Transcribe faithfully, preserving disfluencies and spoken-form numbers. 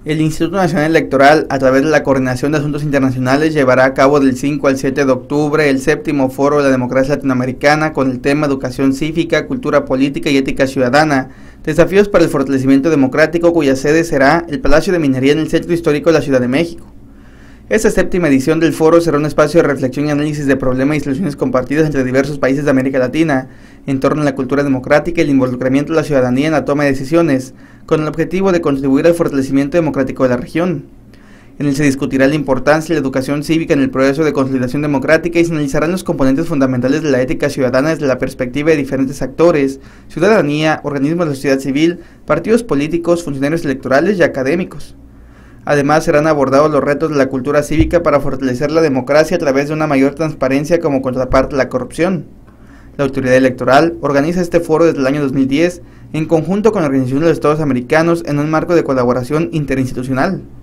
El Instituto Nacional Electoral, a través de la Coordinación de Asuntos Internacionales, llevará a cabo del cinco al siete de octubre el séptimo Foro de la Democracia Latinoamericana con el tema Educación Cívica, Cultura Política y Ética Ciudadana, desafíos para el fortalecimiento democrático, cuya sede será el Palacio de Minería en el Centro Histórico de la Ciudad de México. Esta séptima edición del foro será un espacio de reflexión y análisis de problemas y soluciones compartidas entre diversos países de América Latina, en torno a la cultura democrática y el involucramiento de la ciudadanía en la toma de decisiones, con el objetivo de contribuir al fortalecimiento democrático de la región. En él se discutirá la importancia de la educación cívica en el proceso de consolidación democrática y se analizarán los componentes fundamentales de la ética ciudadana desde la perspectiva de diferentes actores, ciudadanía, organismos de la sociedad civil, partidos políticos, funcionarios electorales y académicos. Además, serán abordados los retos de la cultura cívica para fortalecer la democracia a través de una mayor transparencia como contraparte a la corrupción. La autoridad electoral organiza este foro desde el año dos mil diez en conjunto con la Organización de los Estados Americanos en un marco de colaboración interinstitucional.